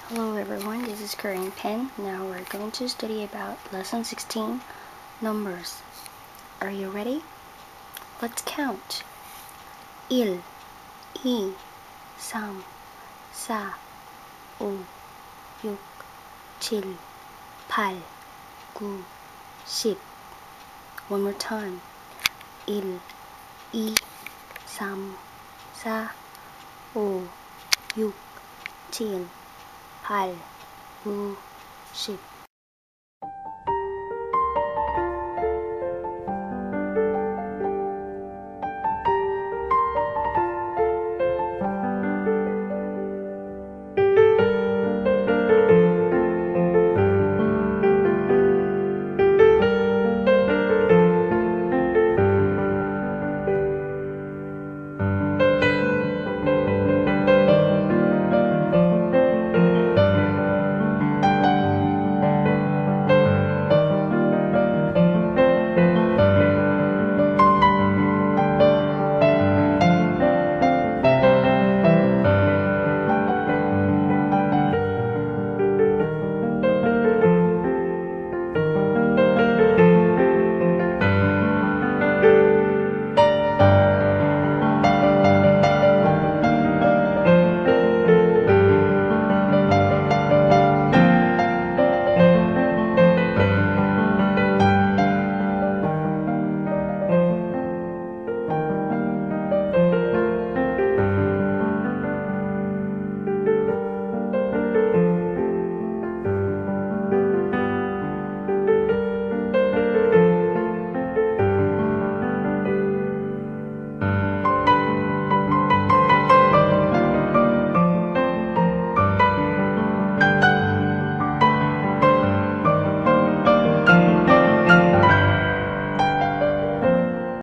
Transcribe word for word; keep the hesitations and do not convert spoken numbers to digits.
Hello everyone, this is Korean Pen. Now we're going to study about lesson sixteen, numbers. Are you ready? Let's count. 일, 이, 삼, 사, 오, 육, 칠, 팔, 구, 십. One more time. 일, 이, 삼, 사, 오, 육, 칠, 팔, 구, 십.